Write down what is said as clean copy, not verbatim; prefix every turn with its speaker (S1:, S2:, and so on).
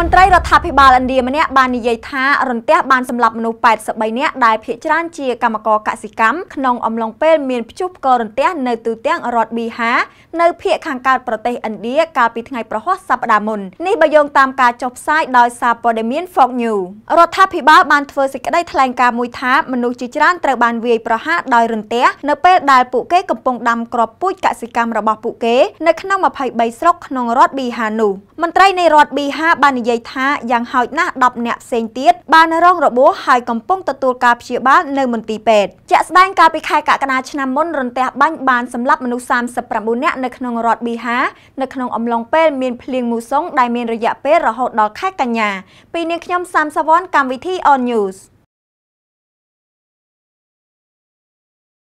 S1: មន្ត្រីរដ្ឋាភិបាលឥណ្ឌាម្នាក់បាននិយាយថារន្ទះបានសម្លាប់មនុស្ស83នាក់ដែលភាគច្រើនជាកម្មករកសិកម្មក្នុងអំឡុងពេលមានព្យុះផ្គររន្ទះនៅទូទាំងរដ្ឋប៊ីហានៅភាគខាងកើតប្រទេសឥណ្ឌាកាលពីថ្ងៃប្រហ័សសប្តាហ៍មុននេះបើយោងតាមការចុះផ្សាយដោយសារព័ត៌មាន Fox News រដ្ឋាភិបាលបានធ្វើសេចក្តីថ្លែងការណ៍មួយថាមនុស្សជាច្រើនត្រូវបានវាយប្រហារដោយរន្ទះនៅពេលដែលពួកគេកំពុងដាំគ្រាប់ពូជកសិកម្មរបស់ពួកគេនៅក្នុង23ស្រុកក្នុងរដ្ឋប៊ីហានោះមន្ត្រីនៃរដ្ឋប៊ីហាបាននិយាយថាយ៉ាងហោចណាស់10នាក់ផ្សេងទៀតបានរងរបួសហើយកំពុងទទួលការព្យាបាលនៅមន្ទីរពេទ្យជាក់ស្ដែងកាលពីខែកក្កដាឆ្នាំមុនរន្ទះបាញ់បានសម្លាប់មនុស្ស39នាក់នៅក្នុងរដ្ឋប៊ីហានៅក្នុងអំឡុងពេលមានភ្លៀងមូសុងដែលមានរយៈពេលរហូតដល់ខែកញ្ញាពីនាងខ្ញុំសាមសវណ្ណកម្មវិធី On News